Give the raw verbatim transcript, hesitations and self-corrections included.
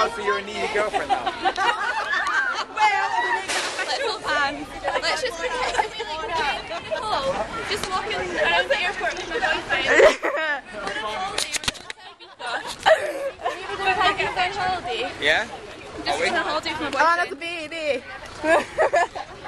so you're a needy girlfriend now. Let's hold hands. Let's just pretend to be like, hello, just walking around the airport with my boyfriend. We're on holiday, we're going to Ibiza on holiday. Yeah? Just on a holiday with my Oh, that's a boyfriend. baby.